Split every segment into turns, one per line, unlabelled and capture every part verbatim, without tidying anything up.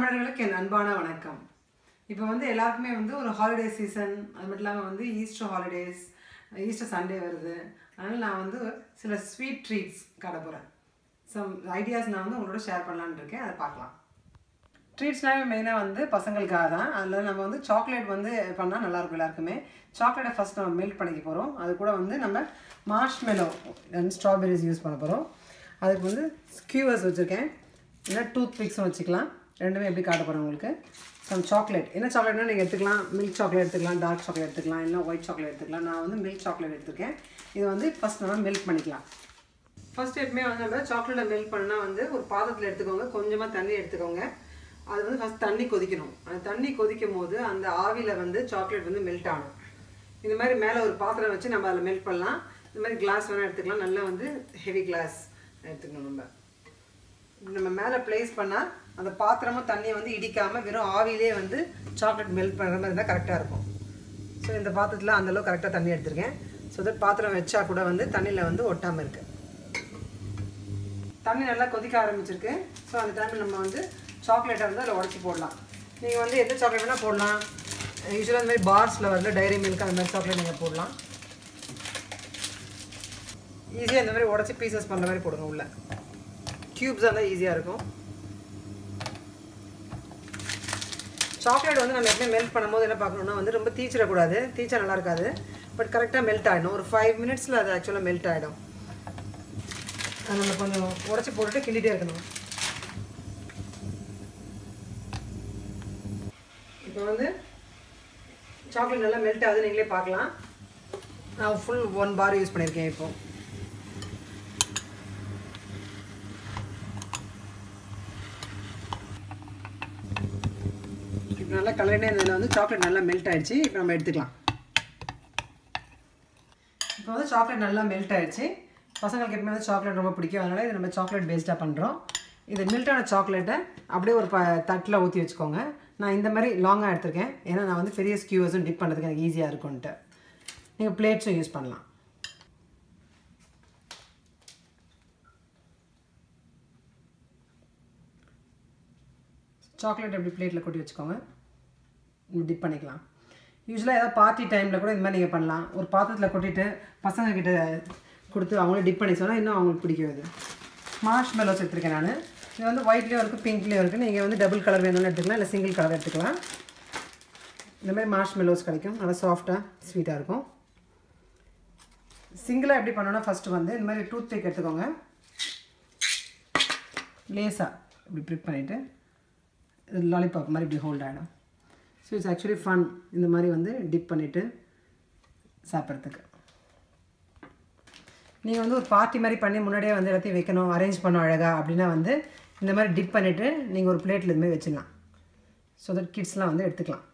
தமிழர்களுக்கு என் அன்பான வணக்கம். இப்போ வந்து எல்லாருக்குமே வந்து ஒரு ஹாலிடே சீசன், அது மட்டும் இல்லாமல் வந்து ஈஸ்டர் ஹாலிடேஸ், ஈஸ்டர் சண்டே வருது. அதனால் நான் வந்து சில ஸ்வீட் ட்ரீட்ஸ் காட்ட போகிறேன். சம் ஐடியாஸ் நான் வந்து உங்களோட ஷேர் பண்ணலான்னு இருக்கேன். அதை பார்க்கலாம். ட்ரீட்ஸ்னாலே மெயினாக வந்து பசங்களுக்காக தான். அதில் நம்ம வந்து சாக்லேட் வந்து பண்ணால் நல்லாயிருக்கும் எல்லாருக்குமே. சாக்லேட்டை ஃபஸ்ட் நம்ம மெல்ட் பண்ணிக்க போகிறோம். அது கூட வந்து நம்ம மார்ஷ்மெலோ அண்ட் ஸ்ட்ராபெரிஸ் யூஸ் பண்ண போகிறோம். அதுக்கு வந்து ஸ்கியூவர்ஸ் வச்சுருக்கேன், இல்லை டூத் பிக்ஸும் வச்சுக்கலாம். ரெண்டுமே எப்படி காட்ட போகிறேன் உங்களுக்கு. சம் சாக்லேட், என்ன சாக்லேட்னா நீங்கள் எடுத்துக்கலாம். மில்க் சாக்லேட் எடுத்துக்கலாம், டார்க் சாக்லேட் எடுத்துக்கலாம், இல்லை ஒயிட் சாக்லேட் எடுத்துக்கலாம். நான் வந்து மில்க் சாக்லேட் எடுத்துருக்கேன். இது வந்து ஃபஸ்ட் நம்ம மெல்ட் பண்ணிக்கலாம். ஃபஸ்ட் எப்பவுமே வந்து நம்ம சாக்லேட்டை மெல்ட் பண்ணால் வந்து ஒரு பாத்திரத்தில் எடுத்துக்கோங்க, கொஞ்சமாக தண்ணி எடுத்துக்கோங்க. அது வந்து ஃபஸ்ட் தண்ணி கொதிக்கணும். அந்த தண்ணி கொதிக்கும் போது அந்த ஆவியில் வந்து சாக்லேட் வந்து மெல்ட் ஆகணும். இந்த மாதிரி மேலே ஒரு பாத்திரம் வச்சு நம்ம அதில் மெல்ட் பண்ணலாம். இந்த மாதிரி கிளாஸ் வேணால் எடுத்துக்கலாம், நல்லா வந்து ஹெவி கிளாஸ் எடுத்துக்கணும். நம்ம நம்ம மேலே ப்ளேஸ் பண்ணால் அந்த பாத்திரமும் தண்ணியை வந்து இடிக்காமல் வெறும் ஆவிலே வந்து சாக்லேட் மெல்ட் பண்ணுற மாதிரி இருந்தால் கரெக்டாக இருக்கும். ஸோ இந்த பாத்திரத்தில் அந்தளவு கரெக்டாக தண்ணி எடுத்துருக்கேன். ஸோ தட் பாத்திரம் வச்சா கூட வந்து தண்ணியில் வந்து ஒட்டாமல் இருக்குது. தண்ணி நல்லா கொதிக்க ஆரம்பிச்சிருக்கு. ஸோ அந்த டைமில் நம்ம வந்து சாக்லேட்டை வந்து அதில் உடச்சி போடலாம். நீங்கள் வந்து எந்த சாக்லேட் வேணால் போடலாம். யூஸ்வலாக அந்த மாதிரி பார்ஸில் வரல டைரி மில்க் அந்த மாதிரி சாக்லேட் நீங்கள் போடலாம். ஈஸியாக இந்த மாதிரி உடச்சி பீசஸ் பண்ணுற மாதிரி போடுங்க. உள்ள க்யூப்ஸாக இருந்தால் ஈஸியாக இருக்கும். சாக்லேட் வந்து நம்ம எப்பவுமே மெல்ட் பண்ணும்போது என்ன பார்க்கணுன்னா வந்து ரொம்ப தீச்சிடக்கூடாது. தீச்சா நல்லா இருக்காது. பட் கரெக்டாக மெல்ட் ஆகிடும். ஒரு ஃபைவ் மினிட்ஸில் அது ஆக்சுவலாக மெல்ட் ஆகிடும். அது நம்ம கொஞ்சம் உடச்சி போட்டுட்டு கிண்டிகிட்டே இருக்கணும். இப்போ வந்து சாக்லேட் நல்லா மெல்ட் ஆகுது, நீங்களே பார்க்கலாம். நான் ஃபுல் ஒன் பார் யூஸ் பண்ணியிருக்கேன். இப்போது இப்போ நல்லா கலரினே இருந்ததில் வந்து சாக்லேட் நல்லா மெல்ட் ஆகிடுச்சு. இப்போ நம்ம எடுத்துக்கலாம். இப்போ வந்து சாக்லேட் நல்லா மெல்ட் ஆகிடுச்சு. பசங்களுக்கு எப்பவுமே வந்து சாக்லேட் ரொம்ப பிடிக்கும். அதனால் இது நம்ம சாக்லேட் பேஸ்டாக பண்ணுறோம். இது மெல்ட்டான சாக்லேட்டை அப்படியே ஒரு ப தட்டில் ஊற்றி வச்சுக்கோங்க. நான் இந்த மாதிரி லாங்காக எடுத்திருக்கேன், ஏன்னா நான் வந்து பெரிய ஸ்கியூவர்ஸும் டிப் பண்ணுறதுக்கு எனக்கு ஈஸியாக இருக்கும்ன்ட்டு. நீங்கள் பிளேட்ஸும் யூஸ் பண்ணலாம். சாக்லேட் எப்படி பிளேட்டில் கொட்டி வச்சுக்கோங்க, டிப் பண்ணிக்கலாம். யூஸ்வலாக ஏதாவது பார்ட்டி டைமில் கூட இந்த மாதிரி நீங்கள் பண்ணலாம். ஒரு பாத்திரத்தில் கொட்டிட்டு பசங்கக்கிட்ட கொடுத்து அவங்களே டிப் பண்ணி சொன்னால் இன்னும் அவங்களுக்கு பிடிக்கும். இது மார்ஷ்மெலோஸ் எடுத்துருக்கேன் நான். இது வந்து ஒயிட்லேயும் இருக்குது, பிங்க்லேயும் இருக்குது. நீங்கள் வந்து டபுள் கலர் வேணும்னு எடுத்துக்கலாம், இல்லை சிங்கிள் கலர் எடுத்துக்கலாம். இந்த மாதிரி மார்ஷ்மெலோஸ் கிடைக்கும், நல்லா சாஃப்டாக ஸ்வீட்டாக இருக்கும். சிங்கிளாக எப்படி பண்ணோன்னா ஃபஸ்ட்டு வந்து இந்த மாதிரி டூத் பிக் எடுத்துக்கோங்க. லேஸாக இப்படி ப்ரிக் பண்ணிவிட்டு இது லாலிபாப் மாதிரி இப்படி ஹோல்ட் ஆகிடும். ஸோ இட்ஸ் ஆக்சுவலி ஃபன் இந்த மாதிரி வந்து டிப் பண்ணிவிட்டு சாப்பிட்றதுக்கு. நீங்கள் வந்து ஒரு பார்ட்டி மாதிரி பண்ணி முன்னாடியே வந்து எல்லாத்தையும் வைக்கணும், அரேஞ்ச் பண்ணோம் அழகாக அப்படின்னா வந்து இந்த மாதிரி டிப் பண்ணிவிட்டு நீங்கள் ஒரு பிளேட்டில் இதுமாதிரி வச்சிடலாம். ஸோ தட் கிட்ஸ்லாம் வந்து எடுத்துக்கலாம்.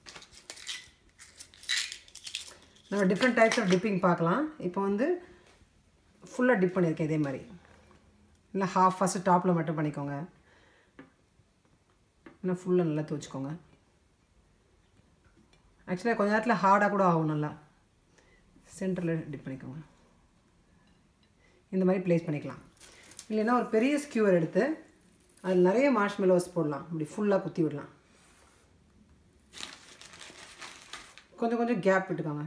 நம்ம டிஃப்ரெண்ட் டைப்ஸ் ஆஃப் டிப்பிங் பார்க்கலாம். இப்போ வந்து ஃபுல்லாக டிப் பண்ணியிருக்கேன் இதே மாதிரி. இல்லை ஹாஃப் ஃபஸ்ட்டு டாப்பில் மட்டும் பண்ணிக்கோங்க, இல்லை ஃபுல்லாக நல்லா துவச்சிக்கோங்க. ஆக்சுவலாக கொஞ்ச நேரத்தில் ஹார்டாக கூட ஆகும். நல்லா சென்டரில் டிப் பண்ணிக்கோங்க. இந்த மாதிரி ப்ளேஸ் பண்ணிக்கலாம். இல்லைன்னா ஒரு பெரிய ஸ்கியூவர் எடுத்து அதில் நிறைய மார்ஷ்மெலோஸ் போடலாம். இப்படி ஃபுல்லாக குத்தி விடலாம். கொஞ்சம் கொஞ்சம் கேப் விட்டுக்கோங்க.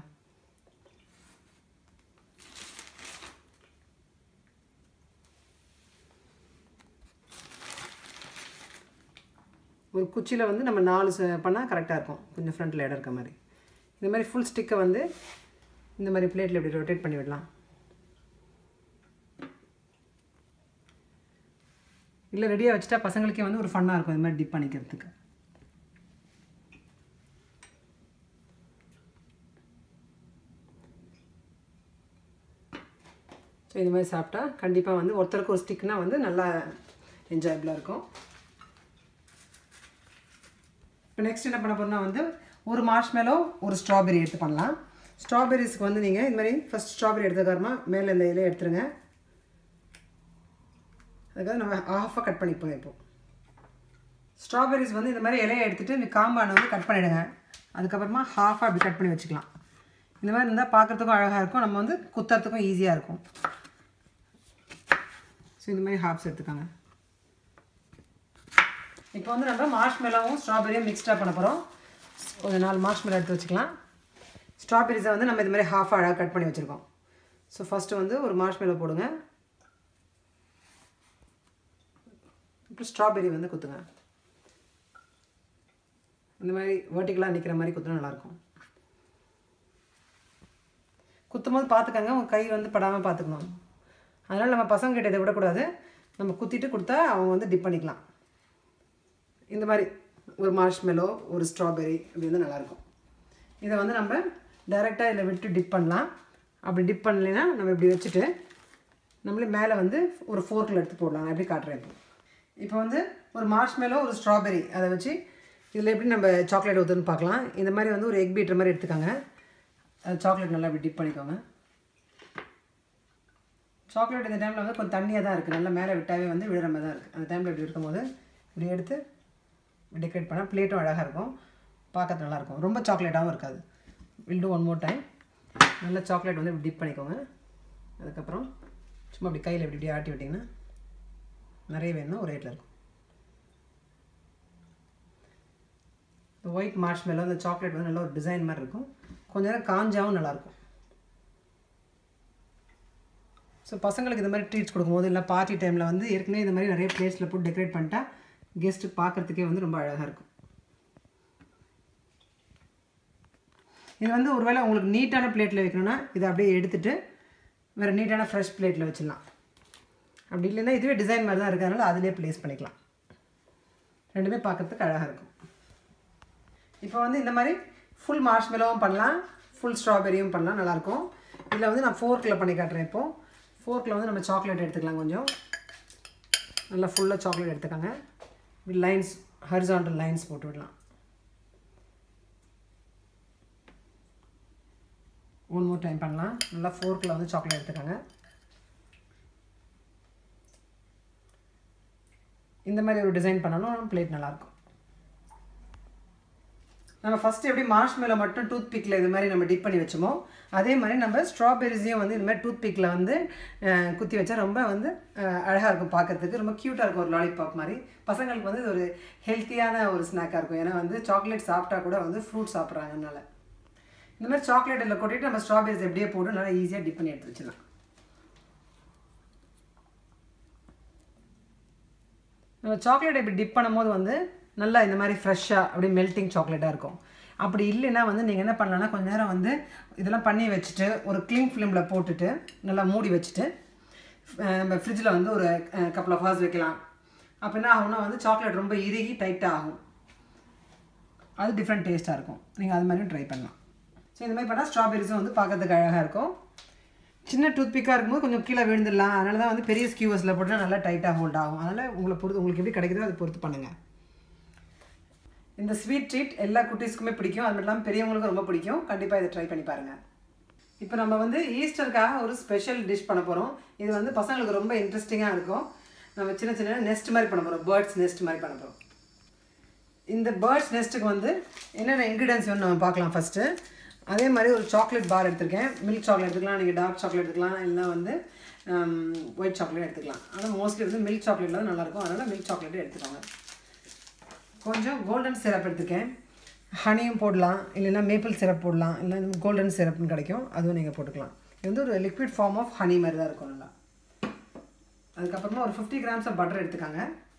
ஒரு குச்சியில் வந்து நம்ம நாலு பண்ணால் கரெக்டாக இருக்கும். கொஞ்சம் ஃப்ரண்ட்டில் இடம் இருக்க மாதிரி. இந்த மாதிரி ஃபுல் ஸ்டிக்கை வந்து இந்த மாதிரி பிளேட்டில் இப்படி ரொட்டேட் பண்ணி விடலாம். இல்லை ரெடியாக வச்சுட்டா பசங்களுக்கே வந்து ஒரு ஃபன்னாக இருக்கும் இந்த மாதிரி டிப் பண்ணிக்கிறதுக்கு. ஸோ இந்த மாதிரி சாப்பிட்டா கண்டிப்பாக வந்து ஒருத்தருக்கு ஒரு ஸ்டிக்னால் வந்து நல்லா என்ஜாயபிளாக இருக்கும். இப்போ நெக்ஸ்ட் என்ன பண்ண போகிறோம்னா வந்து ஒரு மார்ஷ்மெலோ ஒரு ஸ்ட்ராபெரி எடுத்து பண்ணலாம். ஸ்ட்ராபெரிஸ்க்கு வந்து நீங்கள் இந்த மாதிரி ஃபஸ்ட் ஸ்ட்ராபெரி எடுத்துக்காரமா மேலே இந்த இலையை எடுத்துருங்க. அதுக்காக நம்ம ஆஃபாக கட் பண்ணிப்போம். இப்போது ஸ்ட்ராபெரிஸ் வந்து இந்த மாதிரி இலையை எடுத்துகிட்டு இந்த காம்பானை வந்து கட் பண்ணிவிடுங்க. அதுக்கப்புறமா ஹாஃபாக அப்படி கட் பண்ணி வச்சுக்கலாம். இந்த மாதிரி இருந்தால் பார்க்குறதுக்கும் அழகாக இருக்கும், நம்ம வந்து குத்துறதுக்கும் ஈஸியாக இருக்கும். ஸோ இந்த மாதிரி ஹாஃப்ஸ் எடுத்துக்காங்க. இப்போ வந்து நம்ம மார்ஷ்மெலோவும் ஸ்ட்ராபெரியும் மிக்ஸ்டாக பண்ண போகிறோம். ஒரு நாலு மார்ஷ்மெலோ எடுத்து வச்சுக்கலாம். ஸ்ட்ராபெரிஸை வந்து நம்ம இது மாதிரி ஹாஃப் அழகாக கட் பண்ணி வச்சுருக்கோம். ஸோ ஃபஸ்ட்டு வந்து ஒரு மார்ஷ்மெலோ போடுங்க. இப்போ ஸ்ட்ராபெரி வந்து குத்துங்க. இந்த மாதிரி வெர்டிகலாக நிற்கிற மாதிரி குத்துனா நல்லாயிருக்கும். குத்தும் போது பார்த்துக்கங்க, உங்கள் கை வந்து படாமல் பார்த்துக்கணும். அதனால் நம்ம பசங்க கிட்ட இதை விடக்கூடாது. நம்ம குத்திட்டு கொடுத்தா அவங்க வந்து டிப் பண்ணிக்கலாம். இந்த மாதிரி ஒரு மார்ஷ்மெலோ ஒரு ஸ்ட்ராபெரி அப்படி வந்து நல்லாயிருக்கும். இதை வந்து நம்ம டைரெக்டாக இதில் விட்டு டிப் பண்ணலாம். அப்படி டிப் பண்ணலைன்னா நம்ம இப்படி வச்சுட்டு நம்மளே மேலே வந்து ஒரு ஃபோர்க்கில் எடுத்து போடலாம். நான் எப்படி காட்டுறேன். இப்போ இப்போ வந்து ஒரு மார்ஷ்மெலோ ஒரு ஸ்ட்ராபெரி அதை வச்சு இதில் எப்படி நம்ம சாக்லேட் ஊற்றுன்னு பார்க்கலாம். இந்த மாதிரி வந்து ஒரு எக் பீட்டர் மாதிரி எடுத்துக்காங்க. அது சாக்லேட் நல்லா இப்படி டிப் பண்ணிக்கோங்க. சாக்லேட் இந்த டைமில் வந்து கொஞ்சம் தண்ணியாக தான் இருக்குது. நல்லா மேலே விட்டாவே வந்து விழுற மாதிரி தான் இருக்குது. அந்த டைமில் இப்படி இருக்கும்போது இப்படி எடுத்து டெக்கரேட் பண்ணால் பிளேட்டும் அழகாக இருக்கும், பார்க்கறது நல்லாயிருக்கும். ரொம்ப சாக்லேட்டாகவும் இருக்காது. Will do one more time. நல்லா சாக்லேட் வந்து இப்படி டிப் பண்ணிக்கோங்க. அதுக்கப்புறம் சும்மா அப்படி கையில் இப்படி இப்படி ஆட்டி விட்டிங்கன்னா நிறைய வேணும்னா ஒரு ரேட்டில் இருக்கும். இந்த ஒயிட் மார்ஷ்மெலோ அந்த சாக்லேட் வந்து நல்ல ஒரு டிசைன் மாதிரி இருக்கும். கொஞ்ச நேரம் காஞ்சாவும் நல்லாயிருக்கும். ஸோ பசங்களுக்கு இந்த மாதிரி ட்ரீட்ஸ் கொடுக்கும்போது இல்லை பார்ட்டி டைமில் வந்து ஏற்கனவே இந்த மாதிரி நிறைய பிளேட்ஸில் போட்டு டெக்கரேட் பண்ணிட்டா கெஸ்ட்டு பார்க்குறதுக்கே வந்து ரொம்ப அழகாக இருக்கும். இது வந்து ஒருவேளை உங்களுக்கு நீட்டான பிளேட்டில் வைக்கணும்னா இதை அப்படியே எடுத்துகிட்டு வேறு நீட்டான ஃப்ரெஷ் பிளேட்டில் வச்சிடலாம். அப்படி இல்லைன்னா இதுவே டிசைன் மாதிரி தான் இருக்கிறதுனால அதிலே ப்ளேஸ் பண்ணிக்கலாம். ரெண்டுமே பார்க்குறதுக்கு அழகாக இருக்கும். இப்போ வந்து இந்த மாதிரி ஃபுல் மார்ஷ்மெலோவும் பண்ணலாம், ஃபுல் ஸ்ட்ராபெரியும் பண்ணலாம், நல்லாயிருக்கும். இதில் வந்து நான் ஃபோர்க்கில் பண்ணி காட்டுறேன். இப்போது ஃபோர்க்கில் வந்து நம்ம சாக்லேட் எடுத்துக்கலாம். கொஞ்சம் நல்லா ஃபுல்லாக சாக்லேட் எடுத்துக்காங்க. இப்படி லைன்ஸ் ஹரிசாண்டல் லைன்ஸ் போட்டு விடலாம். ஒன் மோர் டைம் பண்ணலாம். நல்லா ஃபோர்க்கில் வந்து சாக்லேட் எடுத்துக்காங்க. இந்த மாதிரி ஒரு டிசைன் பண்ணாலும் பிளேட் நல்லாயிருக்கும். நம்ம ஃபஸ்ட்டு எப்படி மார்ஷ்மெலோ மட்டும் டூத் பிக்கில் இது மாதிரி நம்ம டிப் பண்ணி வச்சோமோ அதே மாதிரி நம்ம ஸ்ட்ராபெரிஸையும் வந்து இந்த மாதிரி டூத் பிக்கில் வந்து குத்தி வச்சா ரொம்ப வந்து அழகாக இருக்கும். பார்க்குறதுக்கு ரொம்ப க்யூட்டாக இருக்கும். ஒரு லாலிபாப் மாதிரி பசங்களுக்கு வந்து இது ஒரு ஹெல்த்தியான ஒரு ஸ்நாக்காக இருக்கும். ஏன்னா வந்து சாக்லேட் சாப்பிட்டா கூட வந்து ஃப்ரூட் சாப்பிட்றாங்கனால இந்த மாதிரி சாக்லேட் இதில் கொட்டிட்டு நம்ம ஸ்ட்ராபெரிஸ் எப்படியே போட்டு நல்லா ஈஸியாக டிப் பண்ணி எடுத்து வச்சிடலாம். நம்ம சாக்லேட் இப்படி டிப் பண்ணும்போது வந்து நல்லா இந்த மாதிரி ஃப்ரெஷ்ஷாக அப்படியே மெல்ட்டிங் சாக்லேட்டாக இருக்கும். அப்படி இல்லைன்னா வந்து நீங்கள் என்ன பண்ணலான்னா கொஞ்சம் நேரம் வந்து இதெல்லாம் பண்ணி வச்சுட்டு ஒரு க்ளீன் ஃபிலிமில் போட்டுட்டு நல்லா மூடி வச்சுட்டு நம்ம ஃப்ரிட்ஜில் வந்து ஒரு கப்பல் ஆஃப் ஹவர்ஸ் வைக்கலாம். அப்போ என்ன ஆகும்னா வந்து சாக்லேட் ரொம்ப இறுகி டைட்டாக ஆகும். அது டிஃப்ரெண்ட் டேஸ்ட்டாக இருக்கும். நீங்கள் அது மாதிரியும் ட்ரை பண்ணலாம். ஸோ இந்த மாதிரி பண்ணால் ஸ்ட்ராபெரிஸும் வந்து பார்க்கறதுக்கு அழகாக இருக்கும். சின்ன டூத் பிக்காக இருக்கும்போது கொஞ்சம் கீழே விழுந்துடலாம். அதனால தான் வந்து பெரிய ஸ்கியூவர்ஸில் போட்டால் நல்லா டைட்டாக ஹோல்ட் ஆகும். அதனால் உங்களை பொறுத்து உங்களுக்கு எப்படி கிடைக்குதோ அதை பொறுத்து பண்ணுங்கள். இந்த ஸ்வீட் ட்ரீட் எல்லா குட்டீஸ்க்குமே பிடிக்கும். அது மட்டும் இல்லாமல் பெரியவங்களுக்கும் ரொம்ப பிடிக்கும். கண்டிப்பாக இதை ட்ரை பண்ணி பாருங்கள். இப்போ நம்ம வந்து ஈஸ்டருக்காக ஒரு ஸ்பெஷல் டிஷ் பண்ண போகிறோம். இது வந்து பசங்களுக்கு ரொம்ப இன்ட்ரெஸ்டிங்காக இருக்கும். நம்ம சின்ன சின்ன நெஸ்ட் மாதிரி பண்ண போகிறோம். பேர்ட்ஸ் நெஸ்ட் மாதிரி பண்ண போகிறோம். இந்த பேர்ட்ஸ் நெஸ்ட்டுக்கு வந்து என்னென்ன இன்க்ரீடியன்ஸ் வேணும் நம்ம பார்க்கலாம். ஃபஸ்ட்டு அதே மாதிரி ஒரு சாக்லேட் பார் எடுத்துருக்கேன். மில்க் சாக்லேட் எடுத்துக்கலாம், நீங்கள் டார்க் சாக்லேட் எடுத்துக்கலாம், இல்லைனா வந்து ஒயிட் சாக்லேட் எடுத்துக்கலாம். ஆனால் மோஸ்ட்லி வந்து மில்க் சாக்லேட்டில் தான் நல்லாயிருக்கும். அதனால் மில்க் சாக்லேட்டே எடுத்துக்கோங்க. கொஞ்சம் கோல்டன் சிரப் எடுத்துக்கேன். ஹனியும் போடலாம், இல்லைன்னா மேப்பிள் சிரப் போடலாம், இல்லை கோல்டன் சிரப்னு கிடைக்கும், அதுவும் நீங்கள் போட்டுக்கலாம். இது வந்து ஒரு லிக்விட் ஃபார்ம் ஆஃப் ஹனி மாதிரி தான் இருக்கும் நல்லா. அதுக்கப்புறமா ஒரு ஃபிஃப்டி கிராம்ஸ் ஆஃப் பட்டர் எடுத்துக்காங்க.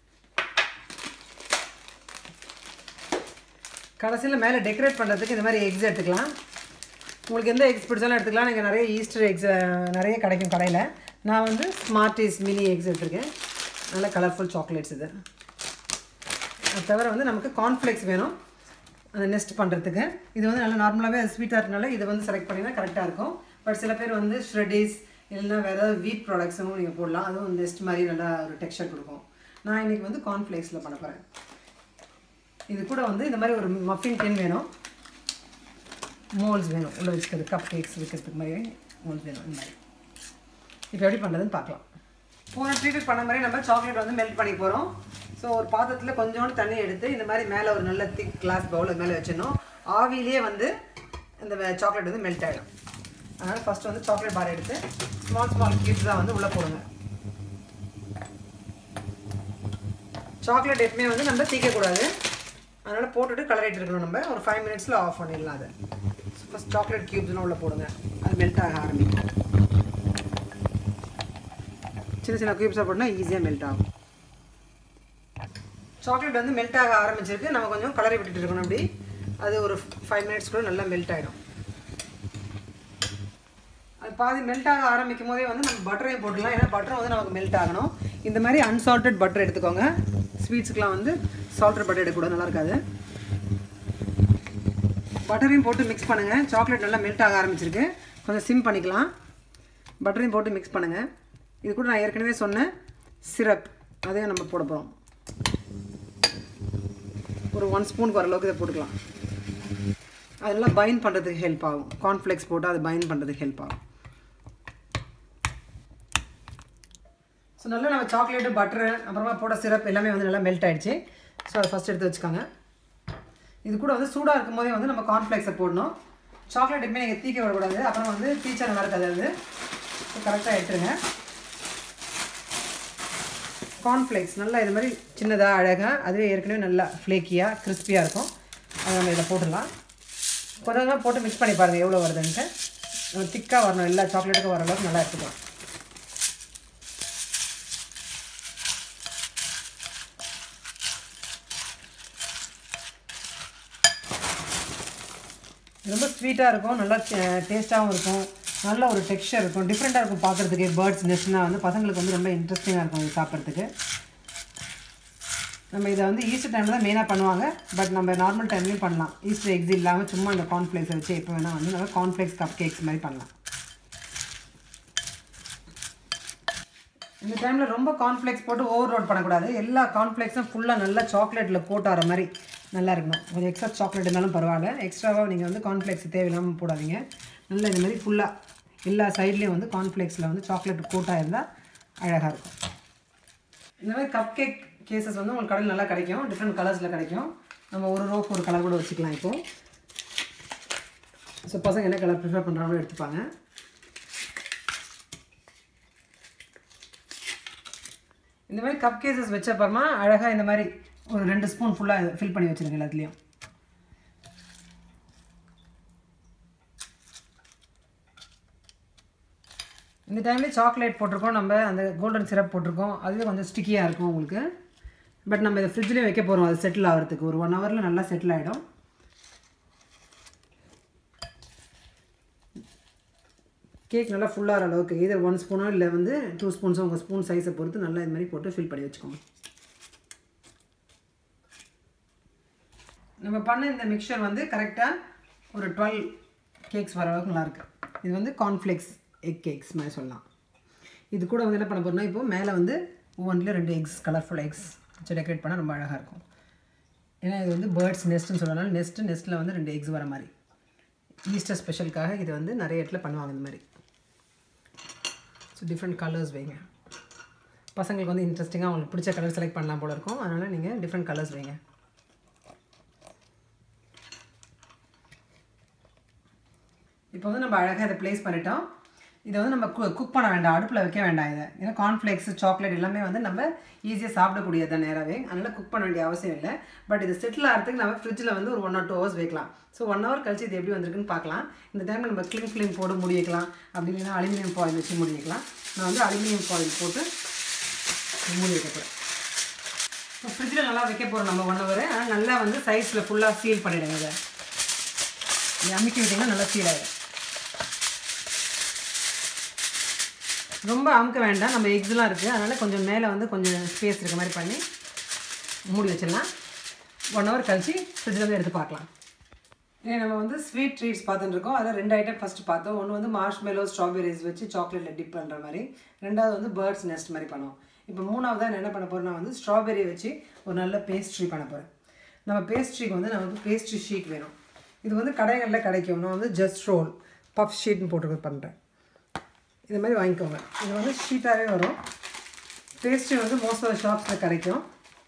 கடைசியில் மேலே டெக்கரேட் பண்ணுறதுக்கு இந்த மாதிரி எக்ஸ் எடுத்துக்கலாம். உங்களுக்கு எந்த எக்ஸ் பிடிச்சாலும் எடுத்துக்கலாம். நீங்கள் நிறைய ஈஸ்டர் எக்ஸ் நிறைய கிடைக்கும் கடையில். நான் வந்து ஸ்மார்ட்டீஸ் மினி எக்ஸ் எடுத்துருக்கேன். நல்ல கலர்ஃபுல் சாக்லேட்ஸ் இது. அது தவிர வந்து நமக்கு கார்ன்ஃப்ளேக்ஸ் வேணும் அந்த நெஸ்ட் பண்ணுறதுக்கு. இது வந்து நல்லா நார்மலாகவே அது ஸ்வீட்டாக இருக்கனால இதை வந்து செலக்ட் பண்ணிங்கன்னா கரெக்டாக இருக்கும். பட் சில பேர் வந்து ஷ்ரெட்டீஸ் இல்லைன்னா வேறு ஏதாவது வீட் ப்ராடக்ட்ஸும் நீங்கள் போடலாம். அதுவும் நெஸ்ட் மாதிரி நல்லா ஒரு டெக்ஸ்சர் கொடுக்கும். நான் இன்றைக்கி வந்து கார்ன்ஃப்ளேக்ஸில் பண்ண போகிறேன். இது கூட வந்து இந்த மாதிரி ஒரு மஃபின் டின் வேணும், மோல்ஸ் வேணும், உள்ள வச்சுக்கிறது கப் கேக்ஸ் வைக்கிறதுக்கு மாதிரி மோல்ஸ் வேணும். இந்த மாதிரி இப்போ எப்படி பண்ணுறதுன்னு பார்க்கலாம். போன ட்ரீட் பண்ண மாதிரி நம்ம சாக்லேட் வந்து மெல்ட் பண்ணி போகிறோம். ஸோ ஒரு பாத்திரத்தில் கொஞ்சோண்டு தண்ணி எடுத்து இந்த மாதிரி மேலே ஒரு நல்ல திக் கிளாஸ் பவுல் அது மேலே வச்சிடணும். ஆவிலே வந்து இந்த சாக்லேட் வந்து மெல்ட் ஆகிடும். அதனால் ஃபஸ்ட்டு வந்து சாக்லேட் பார் எடுத்து ஸ்மால் ஸ்மால் கியூப்ஸாக வந்து உள்ளே போடுங்க. சாக்லேட் எப்பவுமே வந்து நம்ம தீக்கக்கூடாது, அதனால் போட்டுட்டு கலரிட்டு இருக்கணும். நம்ம ஒரு ஃபைவ் மினிட்ஸில் ஆஃப் பண்ணிடலாம். அதை ஃபஸ்ட் சாக்லேட் க்யூப்ஸ்லாம் உள்ளே போடுங்க, அது மெல்ட் ஆக ஆரம்பிக்கும். சின்ன சின்ன க்யூப்ஸாக போட்டால் ஈஸியாக மெல்ட் ஆகும். சாக்லேட் வந்து மெல்ட் ஆக ஆரம்பிச்சிருக்கு, நம்ம கொஞ்சம் கலரி விட்டுட்டு இருக்கணும். அப்படி அது ஒரு ஃபைவ் மினிட்ஸ்க்குள்ளே நல்லா மெல்ட் ஆகிடும். அது பாதி மெல்ட் ஆக ஆரம்பிக்கும் போதே வந்து நம்ம பட்டரையும் போட்டுடலாம், ஏன்னா பட்டரும் வந்து நமக்கு மெல்ட் ஆகணும். இந்த மாதிரி அன்சால்ட்டட் பட்டர் எடுத்துக்கோங்க. ஸ்வீட்ஸுக்கெலாம் வந்து சால்ட்டட் பட்டர் எடுக்கக்கூடாது, நல்லா இருக்காது. பட்டரையும் போட்டு மிக்ஸ் பண்ணுங்கள். சாக்லேட் நல்லா மெல்ட் ஆக ஆரம்பிச்சிருக்கு, கொஞ்சம் சிம் பண்ணிக்கலாம். பட்டரையும் போட்டு மிக்ஸ் பண்ணுங்கள். இது கூட நான் ஏற்கனவே சொன்னேன் சிரப், அதையும் நம்ம போட போகிறோம். ஒரு ஒன் ஸ்பூனுக்கு வரளவுக்கு இதை போட்டுக்கலாம். அதெல்லாம் பைண்ட் பண்ணுறதுக்கு ஹெல்ப் ஆகும். கார்ன்ஃப்ளேக்ஸ் போட்டு அதை பைண்ட் பண்ணுறதுக்கு ஹெல்ப் ஆகும். ஸோ நல்லா நம்ம சாக்லேட்டு பட்டரு அப்புறமா போட சிரப் எல்லாமே வந்து நல்லா மெல்ட் ஆகிடுச்சு. ஸோ அதை ஃபஸ்ட் எடுத்து வச்சுக்கோங்க. இது கூட வந்து சூடாக இருக்கும் போதே வந்து நம்ம கார்ன்ஃப்ளேக்ஸை போடணும். சாக்லேட் எப்பவுமே நீங்கள் தீக்க விடக்கூடாது, அப்புறம் வந்து தீச்சா நல்லா இருக்காது. அது ஸோ கரெக்டாக எடுத்துருங்க. கார்ன்ஃப்ளேக்ஸ் நல்லா இது மாதிரி சின்னதாக அழகாக, அதுவே ஏற்கனவே நல்லா ஃப்ளேக்கியாக கிறிஸ்பியாக இருக்கும். அதை நம்ம இதில் போட்டுடலாம். கொஞ்சம் கொஞ்சமாக போட்டு மிக்ஸ் பண்ணி பாருங்கள் எவ்வளோ வருதுன்ட்டு. திக்காக வரணும், எல்லா சாக்லேட்டுக்கும் வர அளவுக்கு நல்லா எடுத்துக்கலாம். ரொம்ப ஸ்வீட்டாக இருக்கும், நல்லா டேஸ்ட்டாகவும் இருக்கும், நல்ல ஒரு டெக்ஸ்சர் இருக்கும், டிஃப்ரெண்ட்டாக இருக்கும் பார்க்குறதுக்கு. பேர்ட்ஸ் நெஸ்ட்னா வந்து பசங்களுக்கு வந்து ரொம்ப இன்ட்ரெஸ்டிங்காக இருக்கும் இது சாப்பிட்றதுக்கு. நம்ம இதை வந்து ஈஸ்டர் டைமில் தான் மெயினாக பண்ணுவாங்க, பட் நம்ம நார்மல் டைம்லேயும் பண்ணலாம். ஈஸ்டர் எக்ஸ் இல்லாமல் சும்மா இந்த கார்ன்ஃப்ளேக்ஸை வச்சு எப்போ வேணால் வந்து நம்ம கார்ன்ஃப்ளேக்ஸ் கப் கேக்ஸ் மாதிரி பண்ணலாம். இந்த டைமில் ரொம்ப கார்ன்ஃப்ளேக்ஸ் போட்டு ஓவர் லோட் பண்ணக்கூடாது. எல்லா கார்ன்ஃப்ளேக்ஸும் ஃபுல்லாக நல்லா சாக்லேட்டில் கோட் ஆகிற மாதிரி நல்லா இருக்கணும். கொஞ்சம் எக்ஸ்ட்ரா சாக்லேட் இருந்தாலும் பரவாயில்ல, எக்ஸ்ட்ராவாக நீங்கள் வந்து கார்ன்ஃப்ளேக்ஸ் தேவையில்லாமல் போடாதீங்க. நல்லா இந்த மாதிரி ஃபுல்லாக எல்லா சைட்லேயும் வந்து கார்ன்ஃப்ளேக்ஸில் வந்து சாக்லேட் கோட்டாக இருந்தால் அழகாக இருக்கும். இந்த மாதிரி கப் கேக் கேசஸ் வந்து உங்களுக்கு கடையில் நல்லா கிடைக்கும், டிஃப்ரெண்ட் கலர்ஸில் கிடைக்கும். நம்ம ஒரு ரோக்கு ஒரு கலர் கூட வச்சுக்கலாம் இப்போது. ஸோ பசங்க என்ன கலர் ப்ரிஃபர் பண்ணுறாங்களோ எடுத்துப்பாங்க. இந்த மாதிரி கப் கேசஸ் வச்ச அப்புறமா அழகாக இந்த மாதிரி ஒரு ரெண்டு ஸ்பூன் ஃபுல்லாக ஃபில் பண்ணி வச்சுருங்க எல்லாத்துலேயும். இந்த டைம்லேயே சாக்லேட் போட்டிருக்கோம், நம்ம அந்த கோல்டன் சிரப் போட்டிருக்கோம், அதுவே கொஞ்சம் ஸ்டிக்கியாக இருக்கும் உங்களுக்கு. பட் நம்ம இதை ஃப்ரிட்ஜ்லேயே வைக்க போகிறோம், அது செட்டில் ஆகிறதுக்கு ஒரு ஒன் ஹவரில் நல்லா செட்டில் ஆகிடும். கேக் நல்லா ஃபுல்லாகிற அளவுக்கு இது ஒன் ஸ்பூனோ இல்லை வந்து டூ ஸ்பூன்ஸோ உங்கள் ஸ்பூன் சைஸை பொறுத்து நல்லா இது மாதிரி போட்டு ஃபில் பண்ணி வச்சுக்கோங்க. நம்ம பண்ண இந்த மிக்சர் வந்து கரெக்டாக ஒரு டுவெல் கேக்ஸ் வர அளவுக்கு நல்லாயிருக்கு. இது வந்து கார்ன்ஃப்ளேக்ஸ் எக் கேக்ஸ் மாதிரி சொல்லலாம். இது கூட வந்து என்ன பண்ண போகிறோம்னா இப்போது மேலே வந்து ஒவ்வொன்றில் ரெண்டு எக்ஸ் கலர்ஃபுல் எக்ஸ் வச்சு டெக்கரேட் பண்ணால் ரொம்ப அழகாக இருக்கும். ஏன்னா இது வந்து பேர்ட்ஸ் நெஸ்ட்டுன்னு சொல்லனால நெஸ்ட்டு நெஸ்ட்டில் வந்து ரெண்டு எக்ஸ் வர மாதிரி ஈஸ்டர் ஸ்பெஷலுக்காக இது வந்து நிறைய இடத்துல பண்ணுவாங்க இந்த மாதிரி. ஸோ டிஃப்ரெண்ட் கலர்ஸ் வைங்க, பசங்களுக்கு வந்து இன்ட்ரெஸ்டிங்காக அவங்களுக்கு பிடிச்ச கலர் செலக்ட் பண்ணலாம் போல இருக்கும். அதனால் நீங்கள் டிஃப்ரெண்ட் கலர்ஸ் வைங்க. இப்போ வந்து நம்ம அழகாக இதை ப்ளேஸ் பண்ணிட்டோம். இதை வந்து நம்ம குக் பண்ண வேண்டாம், அடுப்பில் வைக்க வேண்டாம் இதை. ஏன்னா கார்ன்ஃப்ளேக்ஸ் சாக்லேட் எல்லாமே வந்து நம்ம ஈஸியாக சாப்பிடக்கூடியது தான் நேராகவே, அதனால் குக் பண்ண வேண்டிய அவசியம் இல்லை. பட் இது செட்டில் ஆகிறதுக்கு நம்ம ஃப்ரிட்ஜில் வந்து ஒரு ஒன் ஆர் டூ ஹவர்ஸ் வைக்கலாம். ஸோ ஒன் ஹவர் கழிச்சு இது எப்படி வந்திருக்குன்னு பார்க்கலாம். இந்த டைமில் நம்ம கிளிங் ஃபிலிம் போட்டு மூடி வைக்கலாம், அப்படி இல்லைன்னா அலுமினியம் ஃபாயில் வச்சு மூடி வைக்கலாம். நான் வந்து அலுமினியம் ஃபாயில் போட்டு மூடி வைக்க போகிறேன். இப்போ ஃப்ரிட்ஜில் நல்லா வைக்க போகிறோம் நம்ம ஒன் ஹவர். ஆனால் நல்லா வந்து சைஸில் ஃபுல்லாக சீல் பண்ணிவிடுங்க. இதை அமுக்கி விட்டிங்கன்னா நல்லா சீல் ஆகிடும். ரொம்ப அமுக்க வேண்டாம், நம்ம எக்ஸ்லாம் இருக்குது, அதனால் கொஞ்சம் மேலே வந்து கொஞ்சம் ஸ்பேஸ் இருக்க மாதிரி பண்ணி மூடி வச்சிடலாம். ஒன் ஹவர் கழிச்சு ஃப்ரிட்ஜில் எடுத்து பார்க்கலாம். ஏன்னா நம்ம வந்து ஸ்வீட் ட்ரீட்ஸ் பார்த்துட்டு இருக்கோம். அதில் ரெண்டு ஐட்டம் ஃபஸ்ட்டு பார்த்தோம். ஒன்று வந்து மார்ஷ்மெலோ ஸ்ட்ராபெரிஸ் வச்சு சாக்லேட்டில் டிப் பண்ணுற மாதிரி, ரெண்டாவது வந்து பேர்ட்ஸ் நெஸ்ட் மாதிரி பண்ணுவோம். இப்போ மூணாவதாக நான் என்ன பண்ண போகிறேன்னா வந்து ஸ்ட்ராபெரி வச்சு ஒரு நல்ல பேஸ்ட்ரி பண்ண போகிறேன். நம்ம பேஸ்ட்ரிக்கு வந்து நமக்கு பேஸ்ட்ரி ஷீட் வேணும். இது வந்து கடைகளில் கிடைக்கும். நான் வந்து ஜஸ்ட் ரோல் பஃப் ஷீட்னு போட்டு பண்ணுறேன். இது மாதிரி வாங்கிக்கோங்க. இது வந்து ஷீட்டாகவே வரும். பேஸ்ட்ரி வந்து மோஸ்ட் ஆஃப் ஷாப்ஸில் கிடைக்கும்.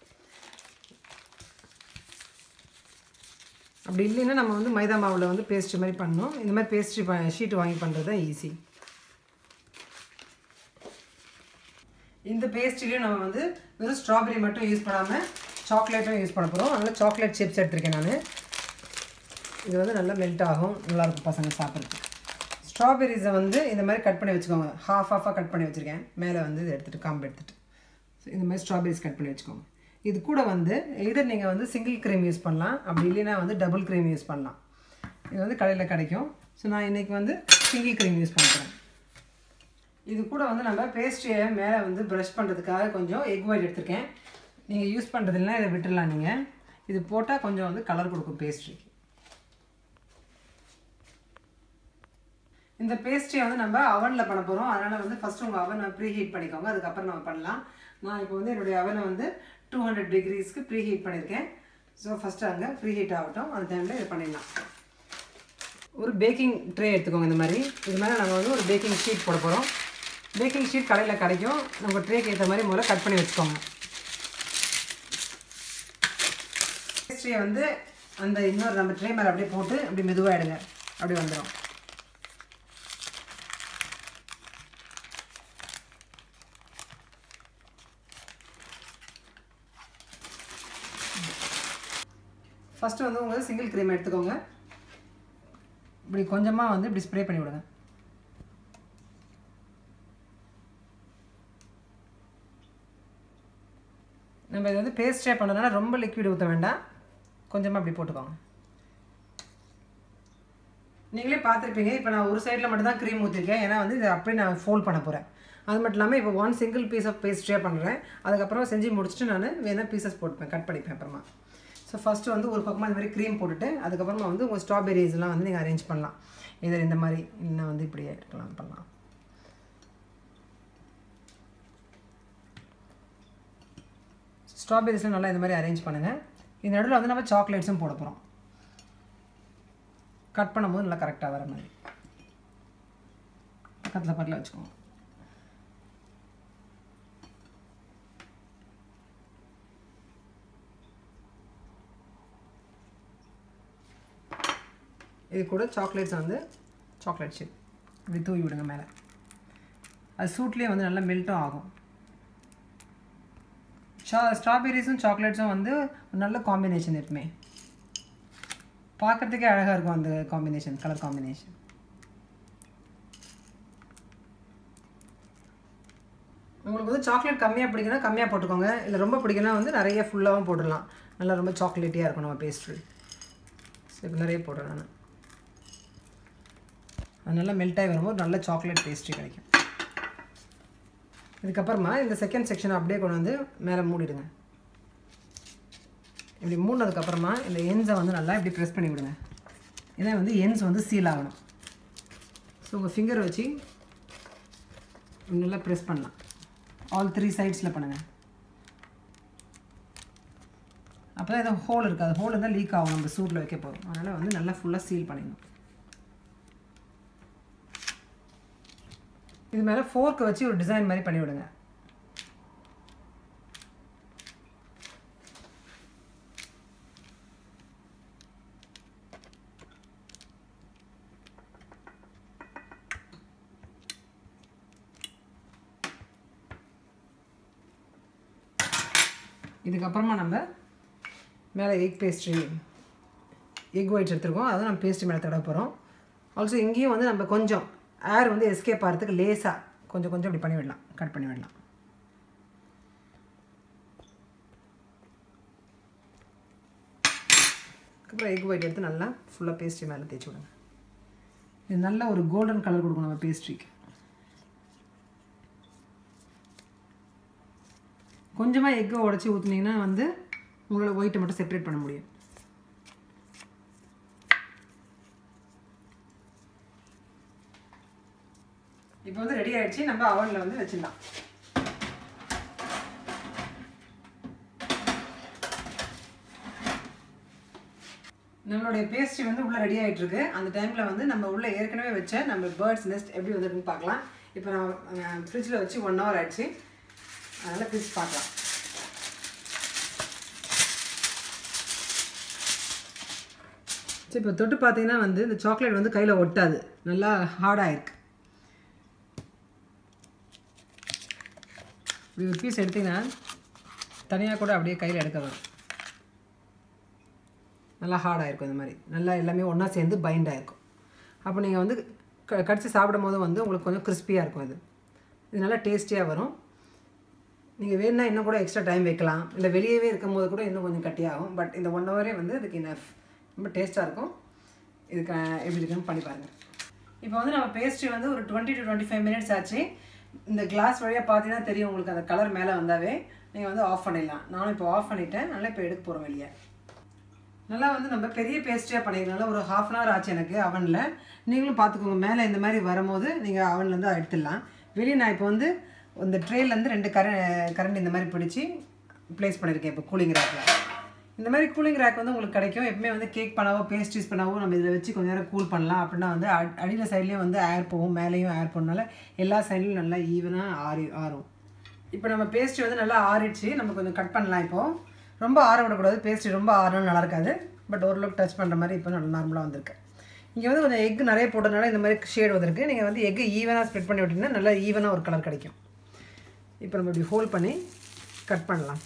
அப்படி இல்லைன்னா நம்ம வந்து மைதா மாவில் வந்து பேஸ்ட்ரி மாதிரி பண்ணணும். இந்த மாதிரி பேஸ்ட்ரி ஷீட்டு வாங்கி பண்ணுறது தான் ஈஸி. இந்த பேஸ்ட்ரிலையும் நம்ம வந்து வெறும் ஸ்ட்ராபெரி மட்டும் யூஸ் பண்ணாமல் சாக்லேட்டும் யூஸ் பண்ண போகிறோம். அதனால் சாக்லேட் சிப்ஸ் எடுத்திருக்கேன் நான். இது வந்து நல்லா மெல்ட் ஆகும், நல்லாயிருக்கும் பசங்க சாப்பிட்றதுக்கு. ஸ்ட்ராபெரிஸை வந்து இந்த மாதிரி கட் பண்ணி வச்சுக்கோங்க. ஹாஃப் ஹாஃபாக கட் பண்ணி வச்சுருக்கேன். மேலே வந்து இதை எடுத்துகிட்டு காம்பு எடுத்துகிட்டு ஸோ இந்த மாதிரி ஸ்ட்ராபெரிஸ் கட் பண்ணி வச்சுக்கோங்க. இது கூட வந்து எதர் நீங்கள் வந்து சிங்கிள் க்ரீம் யூஸ் பண்ணலாம், அப்படி இல்லைன்னா வந்து டபுள் க்ரீம் யூஸ் பண்ணலாம். இது வந்து கடையில் கிடைக்கும். ஸோ நான் இன்றைக்கி வந்து சிங்கிள் க்ரீம் யூஸ் பண்ணுறேன். இது கூட வந்து நம்ம பேஸ்ட்ரியை மேலே வந்து ப்ரஷ் பண்ணுறதுக்காக கொஞ்சம் எக் ஒயிட் எடுத்திருக்கேன். நீங்கள் யூஸ் பண்ணுறதுனா இதை விட்டுடலாம். நீங்கள் இது போட்டால் கொஞ்சம் வந்து கலர் கொடுக்கும் பேஸ்ட்ரிக்கு. இந்த பேஸ்ட்ரியை வந்து நம்ம அவனில் பண்ண போகிறோம். அதனால் வந்து ஃபஸ்ட்டு உங்கள் அவனை ப்ரீ ஹீட் பண்ணிக்கோங்க, அதுக்கப்புறம் நம்ம பண்ணலாம். நான் இப்போ வந்து என்னுடைய அவனை வந்து டூ ஹண்ட்ரட் டிகிரிஸ்க்கு ப்ரீ ஹீட் பண்ணியிருக்கேன். ஸோ ஃபஸ்ட்டு அங்கே ப்ரீ ஹீட் ஆகட்டும், அந்த டைமில் இது பண்ணிடலாம். ஒரு பேக்கிங் ட்ரே எடுத்துக்கோங்க. இந்த மாதிரி இது மேலே நம்ம வந்து ஒரு பேக்கிங் ஷீட் போட போகிறோம். பேக்கிங் ஷீட் கடையில் கிடைக்கும். நம்ம ட்ரேக்கு ஏற்ற மாதிரி முதல்ல கட் பண்ணி வச்சுக்கோங்க. பேஸ்ட்ரியை வந்து அந்த இன்னொரு நம்ம ட்ரே மேலே அப்படியே போட்டு அப்படி மெதுவாக எடுங்க, அப்படி வந்துடும். ஃபஸ்ட்டு வந்து உங்களுக்கு சிங்கிள் க்ரீம் எடுத்துக்கோங்க. இப்படி கொஞ்சமாக வந்து இப்படி ஸ்ப்ரே பண்ணி விடுங்க. நம்ம இது வந்து பேஸ்ட்ரியாக பண்ணுறதுனால ரொம்ப லிக்விட் ஊற்ற வேண்டாம், கொஞ்சமாக அப்படி போட்டுக்கோங்க. நீங்களே பார்த்துருப்பீங்க, இப்போ நான் ஒரு சைடில் மட்டும் தான் க்ரீம் ஊற்றிருக்கேன். ஏன்னா வந்து இதை அப்படியே நான் ஃபோல்ட் பண்ண போகிறேன். அது மட்டும் இல்லாமல் இப்போ ஒன் சிங்கிள் பீஸ் ஆஃப் பேஸ்ட்ரியாக பண்ணுறேன். அதுக்கப்புறம் செஞ்சு முடிச்சுட்டு நான் வேணால் பீசஸ் போட்டுப்பேன், கட் பண்ணிப்பேன் அப்புறமா. ஸோ ஃபஸ்ட்டு வந்து ஒரு பக்கமாக இந்த மாதிரி க்ரீம் போட்டுட்டு அதுக்கப்புறமா வந்து உங்கள் ஸ்ட்ராபெரிஸ்லாம் வந்து நீங்கள் அரேஞ்ச் பண்ணலாம். இதில் இந்த மாதிரி இன்னும் வந்து இப்படியே இருக்கலாம் பண்ணலாம். ஸ்ட்ராபெரிஸ்லாம் நல்லா இந்த மாதிரி அரேஞ்ச் பண்ணுங்கள். இந்த நடுவில் வந்து நம்ம சாக்லேட்ஸும் போட போகிறோம். கட் பண்ணும்போது நல்லா கரெக்டாக வர மாதிரி பக்கத்தில் பக்கத்தில் வச்சுக்கோங்க. இது கூட சாக்லேட்ஸ் வந்து சாக்லேட் சிப் இப்படி தூவி விடுங்க மேலே. அது சூட்லேயே வந்து நல்லா மெல்ட்டும் ஆகும். ஸ்ட்ரா ஸ்ட்ராபெரிஸும் சாக்லேட்ஸும் வந்து ஒரு நல்ல காம்பினேஷன் இருக்குமே, பார்க்குறதுக்கே அழகாக இருக்கும் அந்த காம்பினேஷன், கலர் காம்பினேஷன். உங்களுக்கு வந்து சாக்லேட் கம்மியாக பிடிக்குன்னா கம்மியாக போட்டுக்கோங்க, இல்லை ரொம்ப பிடிக்குன்னா வந்து நிறைய ஃபுல்லாகவும் போட்டுடலாம். நல்லா ரொம்ப சாக்லேட்டியாக இருக்கும் நம்ம பேஸ்ட்ரி. ஸோ இப்போ நிறைய போடுறேன் நான். அது நல்லா மெல்ட் ஆகி வரும்போது நல்ல சாக்லேட் பேஸ்ட்ரி கிடைக்கும். இதுக்கப்புறமா இந்த செகண்ட் செக்ஷனை அப்படியே கொண்டு வந்து மேலே மூடிடுங்க. இப்படி மூடினதுக்கப்புறமா இந்த எண்ட்ஸை வந்து நல்லா இப்படி ப்ரெஸ் பண்ணி விடுங்க. ஏன்னா வந்து எண்ட்ஸ் வந்து சீல் ஆகணும். ஸோ உங்கள் ஃபிங்கரை வச்சு நல்லா ப்ரெஸ் பண்ணலாம். ஆல் த்ரீ சைட்ஸில் பண்ணுங்கள். அப்போ தான் எதுவும் ஹோல் இருக்காது. ஹோல் இருந்தால் லீக் ஆகும், நம்ம சூட்டில் வைக்க போகிறோம். அதனால் வந்து நல்லா ஃபுல்லாக சீல் பண்ணிடணும். இது மேலே ஃபோர்க்கை வச்சு ஒரு டிசைன் மாதிரி பண்ணிவிடுங்க. இதுக்கப்புறமா நம்ம மேலே எக் பேஸ்ட்ரி எக் ஒயிட்ஸ் எடுத்துருக்கோம், அதை நம்ம பேஸ்ட்ரி மேலே தடவை போகிறோம். ஆல்சோ இங்கேயும் வந்து நம்ம கொஞ்சம் ஏர் வந்து எஸ்கேப் ஆகிறதுக்கு லேசாக கொஞ்சம் கொஞ்சம் இப்படி பண்ணி விடலாம், கட் பண்ணி விடலாம். அதுக்கப்புறம் எக் ஒயிட் எடுத்து நல்லா ஃபுல்லாக பேஸ்ட்ரி மேலே தேய்ச்சி விடுங்க. இது நல்ல ஒரு கோல்டன் கலர் கொடுக்கும் நம்ம பேஸ்ட்ரிக்கு. கொஞ்சமாக எக்கை உடச்சி ஊற்றுனீங்கன்னா வந்து உங்களோட ஒயிட்டை மட்டும் செப்பரேட் பண்ண முடியும். இப்போ வந்து ரெடி ஆகிடுச்சு, நம்ம அவனில் வந்து வச்சிடலாம். நம்மளுடைய பேஸ்ட்ரி வந்து உள்ளே ரெடி ஆகிட்டு இருக்கு. அந்த டைமில் வந்து நம்ம உள்ளே ஏற்கனவே வச்ச நம்ம பேர்ட்ஸ் நெஸ்ட் எப்படி வந்துருக்குன்னு பார்க்கலாம். இப்போ நான் ஃப்ரிட்ஜில் வச்சு ஒன் ஹவர் ஆயிடுச்சு, அதனால் பிரிச்சு பார்க்கலாம். சரி, இப்போ தொட்டு பார்த்தீங்கன்னா வந்து இந்த சாக்லேட் வந்து கையில் ஒட்டாது, நல்லா ஹார்டாக இருக்குது. இப்படி ஒரு பீஸ் எடுத்திங்கன்னா தனியாக கூட அப்படியே கையில் எடுக்க வரும். நல்லா ஹார்டாக இருக்கும். இந்த மாதிரி நல்லா எல்லாமே ஒன்றா சேர்ந்து பைண்ட் ஆகிருக்கும். அப்போ நீங்கள் வந்து க கடிச்சு சாப்பிடும் போது வந்து உங்களுக்கு கொஞ்சம் கிறிஸ்பியாக இருக்கும். இது இது நல்லா டேஸ்டியாக வரும். நீங்கள் வேணுன்னா இன்னும் கூட எக்ஸ்ட்ரா டைம் வைக்கலாம், இல்லை வெளியவே இருக்கும் போது கூட இன்னும் கொஞ்சம் கட்டியாகும். பட் இந்த ஒன் ஹவரே வந்து அதுக்கு இனஃப். ரொம்ப டேஸ்ட்டாக இருக்கும். இதுக்கு எப்படி இருக்குன்னு பண்ணி பாருங்கள். இப்போ வந்து நம்ம பேஸ்ட்ரி வந்து ஒரு twenty to twenty five minutes ஆச்சு. இந்த கிளாஸ் வழியாக பார்த்தீங்கன்னா தெரியும் உங்களுக்கு, அந்த கலர் மேலே வந்தாவே நீங்கள் வந்து ஆஃப் பண்ணிடலாம். நானும் இப்போ ஆஃப் பண்ணிட்டேன். நல்லா இப்போ எடுக்க போகிறோம் வெளியே. நல்லா வந்து நம்ம பெரிய பேஸ்ட்ரியாக பண்ணிக்கிறனால ஒரு ஹாஃப் அன் ஹவர் ஆச்சு எனக்கு அவனில். நீங்களும் பார்த்துக்கோங்க, மேலே இந்த மாதிரி வரும்போது நீங்கள் அவன்லேருந்து எடுத்துடலாம். வெளியே நான் இப்போ வந்து இந்த ட்ரேலேருந்து ரெண்டு கர கரண்ட் இந்த மாதிரி பிடிச்சி ப்ளேஸ் பண்ணியிருக்கேன். இப்போ கூலிங் ரேக்கில் இந்த மாதிரி கூலிங் ரேக் வந்து உங்களுக்கு கிடைக்கும். எப்பவுமே வந்து கேக் பண்ணாவோ பேஸ்ட்ரிஸ் பண்ணாவோ நம்ம இதில் வச்சு கொஞ்சம் நேரம் கூல் பண்ணலாம். அப்படின்னா வந்து அடியில் சைட்லேயும் வந்து ஏர் போகும், மேலேயும் ஏர் போனால எல்லா சைட்லையும் நல்லா ஈவனாக ஆறி ஆறும். இப்போ நம்ம பேஸ்ட்ரி வந்து நல்லா ஆறிடுச்சு. நம்ம கொஞ்சம் கட் பண்ணலாம். இப்போது ரொம்ப ஆற விடக்கூடாது. பேஸ்ட்ரி ரொம்ப ஆறணும் நல்லா இருக்காது. பட் ஓரளவுக்கு டச் பண்ணுற மாதிரி இப்போ நல்லா நார்மலாக வந்திருக்கு. இங்கே வந்து கொஞ்சம் எக் நிறைய போட்டதுனால இந்த மாதிரி ஷேட் வந்திருக்கு. நீங்கள் வந்து எக்கு ஈவனாக ஸ்ப்ரெட் பண்ணி விட்டிங்கன்னா நல்லா ஈவனாக ஒரு கலர் கிடைக்கும். இப்போ நம்ம இப்படி ஹோல்ட் பண்ணி கட் பண்ணலாம்.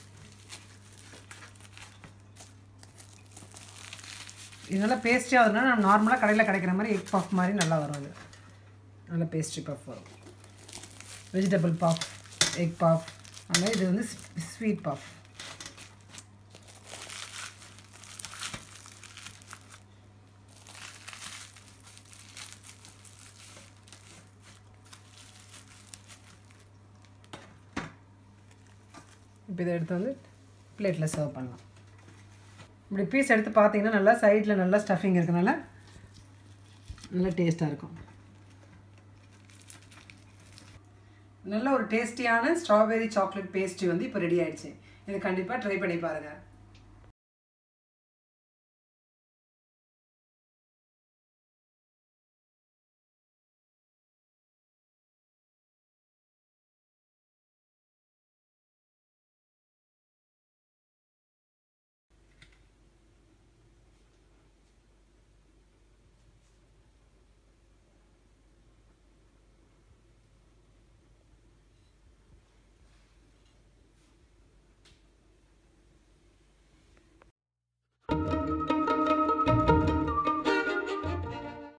இது நல்லா பேஸ்ட்ரியாக ஆகுதுன்னா நம்ம நார்மலாக கடையில் கிடைக்கிற மாதிரி எக் பஃப் மாதிரி நல்லா வரும். அது நல்லா பேஸ்ட்ரி பஃப் வரும். வெஜிடபிள் பஃப், எக் பஃப், அதனால் இது வந்து ஸ்வீட் பஃப். இப்போ இதை எடுத்து வந்து பிளேட்டில் சர்வ் பண்ணலாம். இப்படி பீஸ் எடுத்து பார்த்தீங்கன்னா நல்லா சைடில் நல்லா ஸ்டஃபிங் இருக்கனால நல்லா டேஸ்ட்டாக இருக்கும். நல்ல ஒரு டேஸ்டியான ஸ்ட்ராபெரி சாக்லேட் பேஸ்ட்ரி வந்து இப்போ ரெடி ஆகிடுச்சு. இது கண்டிப்பாக ட்ரை பண்ணி பாருங்கள்.